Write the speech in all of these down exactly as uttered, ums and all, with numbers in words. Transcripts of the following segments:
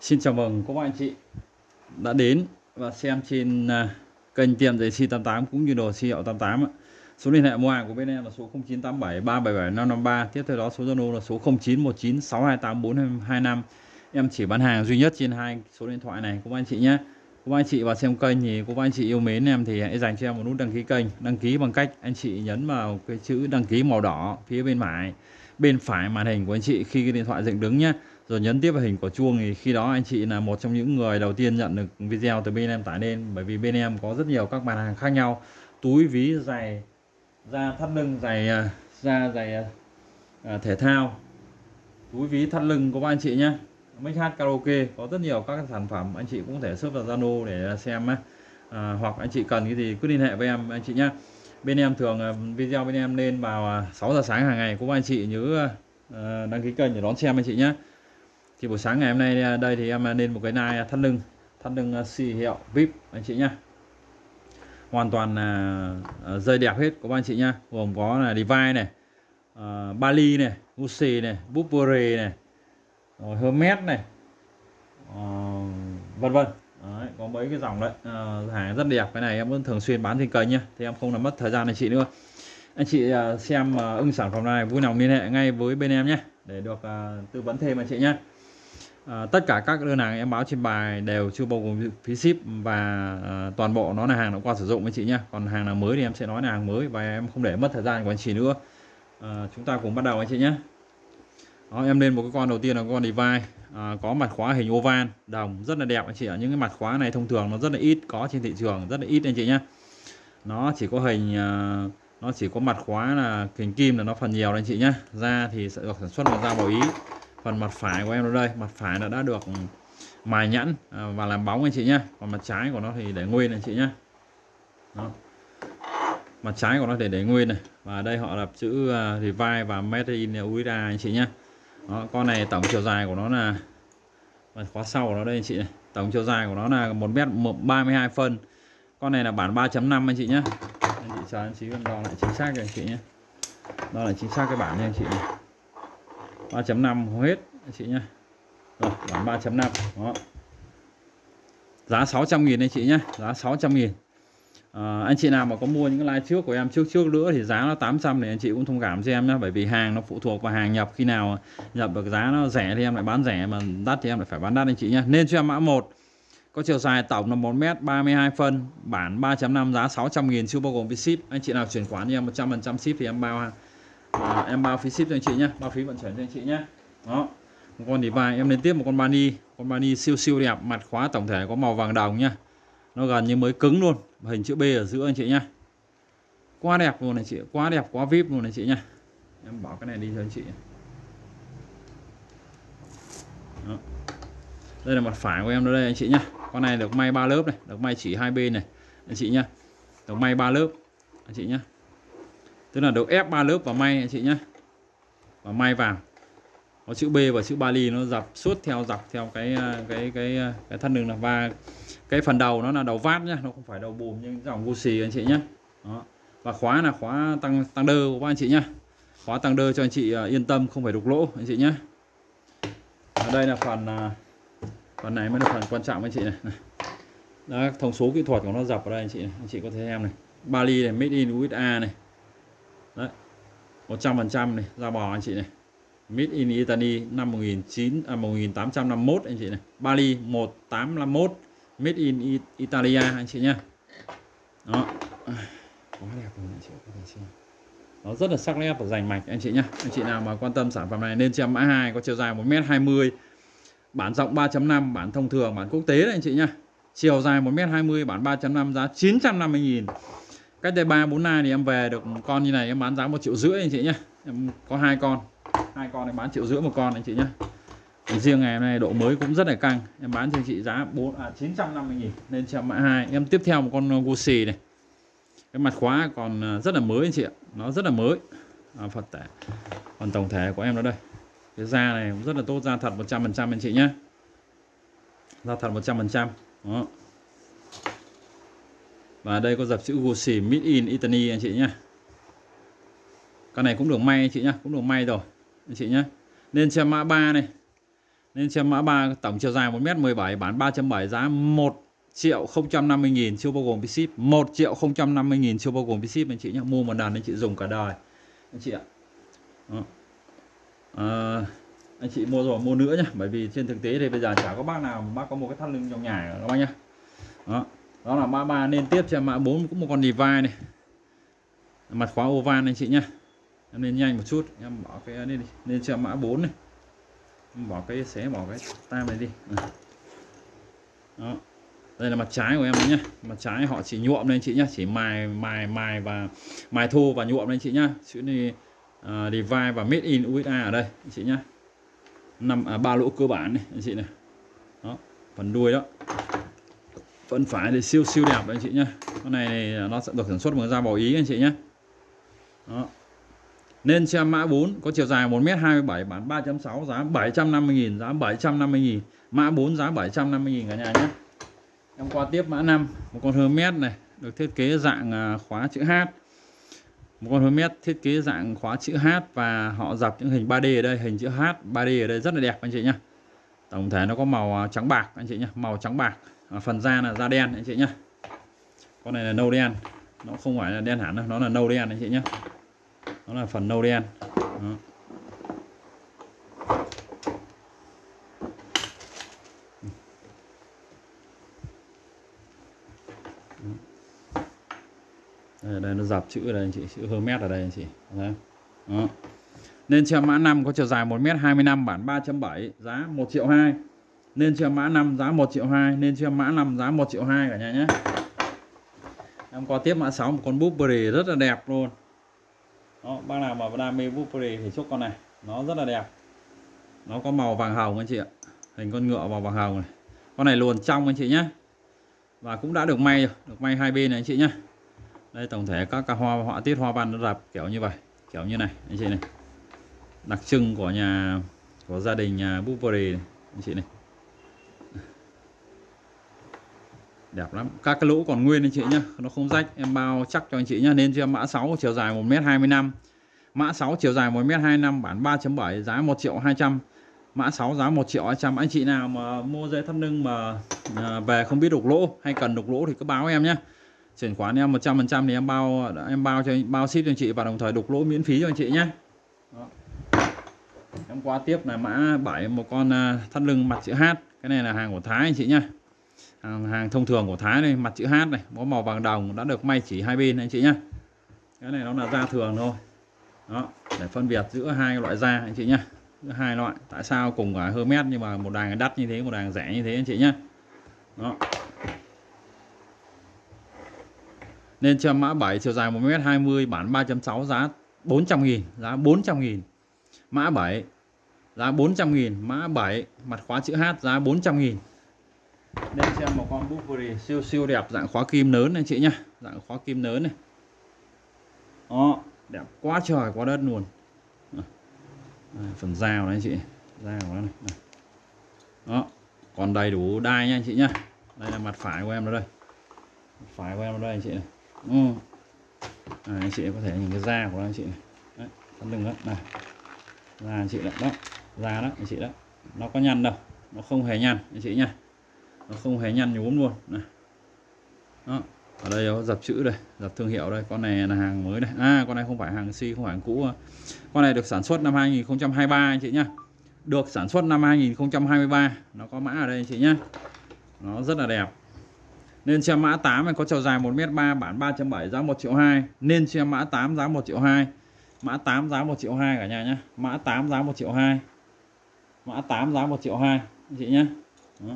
Xin chào mừng các bạn chị đã đến và xem trên uh, kênh tiệm giày xi tám tám cũng như đồ xi hiệu tám tám. Số liên hệ mua hàng của bên em là số không chín tám bảy ba bảy bảy năm năm ba. Tiếp theo đó số Zalo là số không chín một chín sáu hai tám bốn hai năm. Em chỉ bán hàng duy nhất trên hai số điện thoại này các anh chị nhé. Các anh chị vào xem kênh thì các anh chị yêu mến em thì hãy dành cho em một nút đăng ký kênh. Đăng ký bằng cách anh chị nhấn vào cái chữ đăng ký màu đỏ phía bên phải bên phải màn hình của anh chị khi cái điện thoại dựng đứng nhé. Rồi nhấn tiếp vào hình của chuông thì khi đó anh chị là một trong những người đầu tiên nhận được video từ bên em tải lên. Bởi vì bên em có rất nhiều các mặt hàng khác nhau, túi ví, giày da thắt lưng, giày da giày à, thể thao, túi ví thắt lưng của các anh chị nhé. Mic hát karaoke, có rất nhiều các sản phẩm, anh chị cũng thể search vào Zalo để xem à, hoặc anh chị cần cái gì cứ liên hệ với em anh chị nhé. Bên em thường video bên em lên vào sáu giờ sáng hàng ngày, cũng anh chị nhớ à, đăng ký kênh để đón xem anh chị nhé. Thì buổi sáng ngày hôm nay đây thì em lên một cái nai thắt lưng thắt lưng xi hiệu vê i pê anh chị nhé, hoàn toàn là dây đẹp hết của anh chị nhá, gồm có là Levi's này, uh, Bali này, Gucci này, Burberry này, rồi Hermes này, uh, vân vân. Đấy, có mấy cái dòng đấy, uh, hàng rất đẹp. Cái này em vẫn thường xuyên bán trên kênh nhá, thì em không làm mất thời gian anh chị nữa. Anh chị uh, xem uh, ưng sản phẩm này vui lòng liên hệ ngay với bên em nhé để được uh, tư vấn thêm anh chị nhé. À, tất cả các đơn hàng em báo trên bài đều chưa bao gồm phí ship và à, toàn bộ nó là hàng đã qua sử dụng anh chị nhé. Còn hàng nào mới thì em sẽ nói là hàng mới và em không để mất thời gian của anh chị nữa. À, chúng ta cùng bắt đầu anh chị nhé. Đó, em lên một cái con đầu tiên là con Levi's, à, có mặt khóa hình oval đồng rất là đẹp anh chị ạ. Những cái mặt khóa này thông thường nó rất là ít có trên thị trường, rất là ít anh chị nhé. Nó chỉ có hình à, nó chỉ có mặt khóa là hình kim là nó phần nhiều anh chị nhé. Da thì sẽ được sản xuất bằng da Bảo Ý. Phần mặt phải của em ở đây, mặt phải là đã được mài nhẵn và làm bóng anh chị nhé. Còn mặt trái của nó thì để nguyên anh chị nhé. Đó. Mặt trái của nó để để nguyên này. Và đây họ lập chữ Levi's và Made in u ét a anh chị nhé. Đó, con này tổng chiều dài của nó là mặt khóa sau của nó đây anh chị này. Tổng chiều dài của nó là một mét ba mươi hai phân. Con này là bản ba chấm năm anh chị nhé. Anh chị chờ anh chị đo lại chính xác rồi anh chị nhé. Đó là chính xác cái bản nha anh chị này. ba chấm năm hết anh chị nhé. Rồi bản ba chấm năm. Đó. Giá sáu trăm nghìn anh chị nhé, giá sáu trăm nghìn. À, anh chị nào mà có mua những cái like trước của em trước trước nữa thì giá nó tám trăm thì anh chị cũng thông cảm cho em nhé. Bởi vì hàng nó phụ thuộc vào hàng nhập, khi nào nhập được giá nó rẻ thì em lại bán rẻ, mà đắt thì em lại phải bán đắt anh chị nhé. Nên cho em mã một, có chiều dài tổng là một mét ba mươi hai phân, bản ba chấm năm, giá sáu trăm nghìn chưa bao gồm phí ship. Anh chị nào chuyển khoản cho em một trăm phần trăm ship thì em bao à, em bao phí ship cho anh chị nhé, bao phí vận chuyển cho anh chị nhé. Đó, một con Levi's. Em lên tiếp một con Bani, con Bani siêu siêu đẹp, mặt khóa tổng thể có màu vàng đồng nhá, nó gần như mới cứng luôn, hình chữ B ở giữa anh chị nhá, quá đẹp luôn này chị, quá đẹp, quá vip luôn này chị nhá. Em bỏ cái này đi cho anh chị. Đó. Đây là mặt phải của em đó đây anh chị nhá. Con này được may ba lớp này, được may chỉ hai bên này anh chị nhá, được may ba lớp anh chị nhá, tức là được ép ba lớp và may anh chị nhá, và may vào có chữ B và chữ Bali nó dập suốt theo dọc theo cái cái cái cái thân đường là, và cái phần đầu nó là đầu vát nhá, nó không phải đầu bùm như dòng Gucci anh chị nhá. Đó. Và khóa là khóa tăng tăng đơ của các anh chị nhá, khóa tăng đơ cho anh chị yên tâm không phải đục lỗ anh chị nhá. Ở đây là phần phần này mới là phần quan trọng anh chị này, này. Đó, thông số kỹ thuật của nó dập ở đây anh chị này. Anh chị có thể xem này, Bali này, made in u ét a này. Đấy, một trăm phần trăm này, da bò anh chị này, made in Italy năm một nghìn chín trăm à, một nghìn tám trăm năm mươi mốt anh chị này, Bali một tám năm mốt, made in Italia anh chị nhá. Đó, quá đẹp luôn anh chị có thể xem, nó rất là sắc nét và rành mạch anh chị nhá. Anh chị nào mà quan tâm sản phẩm này nên cho em mã hai, có chiều dài một mét hai mươi, bản rộng ba chấm năm, bản thông thường, bản quốc tế đấy anh chị nhá. Chiều dài một mét hai mươi, bản ba chấm năm, giá chín trăm năm mươi nghìn. Cách đây ba bốn nay thì em về được một con như này em bán giá một triệu rưỡi anh chị nhá. Em có hai con, hai con em bán triệu rưỡi một con anh chị nhá. Riêng ngày hôm nay độ mới cũng rất là căng, em bán cho anh chị giá bốn à chín trăm năm mươi nghìn, nên cho mã hai. Em tiếp theo một con Gucci này, cái mặt khóa còn rất là mới anh chị ạ, nó rất là mới. À, Phật tẻ. Còn tổng thể của em nó đây, cái da này cũng rất là tốt, da thật một trăm phần trăm anh chị nhé, da thật một trăm phần trăm. Đó. Và đây có dập chữ Gucci made in Italy anh chị nhé. Con này cũng được may anh chị nhé, cũng được may rồi anh chị nhé. Nên cho mã ba này, Nên xem mã ba, tổng chiều dài một mét mười bảy, bán ba trăm bảy, giá một triệu không trăm năm mươi nghìn, chưa bao gồm phí ship. một triệu không trăm năm mươi nghìn chưa bao gồm phí ship anh chị nhé. Mua một lần anh chị dùng cả đời anh chị ạ. Đó. À, anh chị mua rồi mua nữa nhé, bởi vì trên thực tế thì bây giờ chả có bác nào bác có một cái thắt lưng trong nhà các bác nhá. Đó, đó là mã ba. Nên tiếp cho mã bốn cũng một con device này, mặt khóa oval anh chị nhá. Em nên nhanh một chút, em bỏ cái này đi, nên cho mã bốn này, em bỏ cái xé bỏ cái tam này đi. Đó, đây là mặt trái của em đấy nhá. Mặt trái họ chỉ nhuộm lên chị nhá, chỉ mài mài mài và mài thô và nhuộm lên chị nhá. Chữ này uh, device và made in u ét a ở đây anh chị nhá. Năm à, ba lỗ cơ bản này anh chị này. Đó, phần đuôi đó, phần phải thì siêu siêu đẹp đấy anh chị nhá. Con này, này nó sẽ được sản xuất bằng da bò Ý anh chị nhá. Đó. Nên xem mã bốn có chiều dài một mét hai mươi bảy, bán ba trăm sáu, giá bảy trăm năm mươi nghìn, giá bảy trăm năm mươi nghìn. Mã bốn giá bảy trăm năm mươi nghìn cả nhà nhé. Em qua tiếp mã năm, một con Hermes này, được thiết kế dạng khóa chữ H. Một con Hermes thiết kế dạng khóa chữ H và họ dập những hình ba D ở đây, hình chữ H ba D ở đây rất là đẹp anh chị nhé. Tổng thể nó có màu trắng bạc anh chị nhé, màu trắng bạc. Phần da là da đen anh chị nhé. Con này là nâu đen, nó không phải là đen hẳn đâu, nó là nâu đen anh chị nhé. Nó là phần nâu đen. Đó. Đây, đây nó dập chữ ở đây anh chị, chữ Hermes ở đây anh chị. Đó. Đó. Nên cho mã năm có chiều dài một mét hai mươi lăm, bản ba trăm bảy, giá một triệu hai. Nên cho mã năm giá một triệu hai, nên cho mã năm giá một triệu hai cả nhà nhé. Em qua tiếp mã sáu, một con Burberry rất là đẹp luôn. Đó, bác nào mà đam mê Burberry thì chúc con này, nó rất là đẹp. Nó có màu vàng hồng anh chị ạ, hình con ngựa màu vàng hồng này. Con này luồn trong anh chị nhé. Và cũng đã được may rồi, được may hai bên này anh chị nhé. Đây tổng thể các hoa họa tiết hoa văn nó dập kiểu như vậy, kiểu như này anh chị này. Đặc trưng của nhà, của gia đình nhà Burberry này anh chị này. Đẹp lắm. Các cái lỗ còn nguyên anh chị nhá, nó không rách, em bao chắc cho anh chị nhá. Nên cho em mã sáu chiều dài một mét hai mươi lăm. Mã sáu chiều dài một mét hai mươi lăm, bản ba chấm bảy, giá một triệu hai trăm. Mã sáu giá một triệu hai trăm. Anh chị nào mà mua dây thắt lưng mà à, về không biết đục lỗ hay cần đục lỗ thì cứ báo em nhé. Chuyển khoản em một trăm phần trăm thì em bao em bao cho bao ship cho anh chị và đồng thời đục lỗ miễn phí cho anh chị nhé. Đó. Em qua tiếp là mã bảy, một con thắt lưng mặt chữ H. Cái này là hàng của Thái anh chị nhé. Hàng, hàng thông thường của Thái này, mặt chữ H này, có màu vàng đồng, đã được may chỉ hai bên anh chị nhé. Cái này nó là da thường thôi. Đó, để phân biệt giữa hai loại da anh chị nhé. Giữa hai loại. Tại sao cùng cả Hermes nhưng mà một đàn đắt như thế, một đàn rẻ như thế anh chị nhé. Đó. Nên cho mã bảy chiều dài một mét hai mươi, bản ba chấm sáu, giá bốn trăm nghìn, giá bốn trăm nghìn. Mã bảy giá bốn trăm nghìn, mã bảy mặt khóa chữ H giá bốn trăm nghìn. Nên xem một con Burberry siêu siêu đẹp, dạng khóa kim lớn anh chị nhá, dạng khóa kim lớn này. Đó, đẹp quá trời quá đất luôn. À, phần dao đấy anh chị, dao đó này. Đó, còn đầy đủ đai nha anh chị nhá. Đây là mặt phải của em ở đây, mặt phải của em ở đây anh chị này. Ừ. À, anh chị có thể nhìn cái da của anh chị này. Đấy, thắt lưng đó này, da anh chị đấy, đó, da đó anh chị đó, nó có nhăn đâu, nó không hề nhăn anh chị nhá. Nó không hề nhăn nhúm luôn này. Đó, ở đây có dập chữ đây, dập thương hiệu đây. Con này là hàng mới đây. À, con này không phải hàng si, không phải hàng cũ. Con này được sản xuất năm hai nghìn không trăm hai mươi ba anh chị nhá. Được sản xuất năm hai nghìn không trăm hai mươi ba. Nó có mã ở đây anh chị nhá. Nó rất là đẹp. Nên cho mã tám này có chiều dài một mét ba, bản ba chấm bảy, giá một triệu hai. Nên cho mã tám giá một triệu hai. Mã tám giá một triệu hai cả nhà nhá. Mã tám giá một triệu hai. Mã tám giá một triệu hai anh chị nhá. Đó.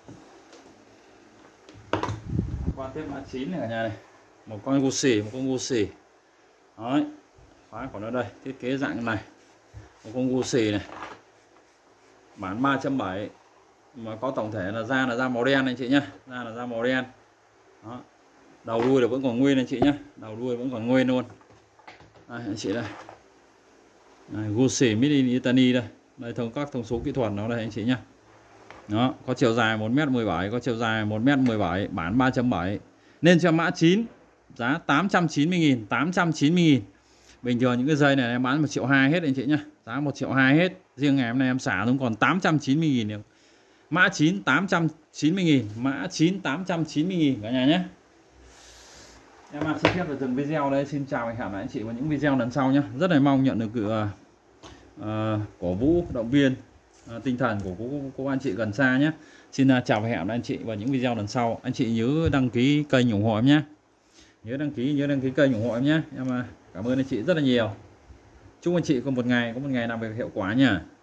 Qua tiếp mã chín này cả nhà này, một con Gucci, một con Gucci. Đấy, khóa của nó đây, thiết kế dạng này, một con Gucci này, bản ba chấm bảy, mà có tổng thể là da là da màu đen anh chị nhá, da là da màu đen. Đó, đầu đuôi là vẫn còn nguyên anh chị nhá, đầu đuôi vẫn còn nguyên luôn. Đây, anh chị đây, đây, Gucci made in Italy đây, đây thông các thông số kỹ thuật nó đây anh chị nhá. Đó, có chiều dài một mét mười bảy, có chiều dài một mét mười bảy, bản ba chấm bảy. Nên cho mã chín, giá tám trăm chín mươi nghìn, tám trăm chín mươi nghìn. Bình thường những cái dây này em bán một triệu hai hết anh chị nhá, giá một triệu hai hết. Riêng ngày hôm nay em xả xuống còn tám trăm chín mươi nghìn. Mã chín tám trăm chín mươi nghìn, mã chín tám trăm chín mươi nghìn cả nhà nhé. Em à, xin phép được dừng video đây. Xin chào và hẹn gặp lại anh chị vào những video lần sau nhé. Rất là mong nhận được sự uh, cổ vũ động viên uh, tinh thần của cô, cô anh chị gần xa nhé. Xin uh, chào và hẹn gặp lại anh chị vào những video lần sau. Anh chị nhớ đăng ký kênh ủng hộ em nhé. Nhớ đăng ký nhớ đăng ký kênh ủng hộ em nhé. Em uh, cảm ơn anh chị rất là nhiều. Chúc anh chị có một ngày có một ngày làm việc hiệu quả nha.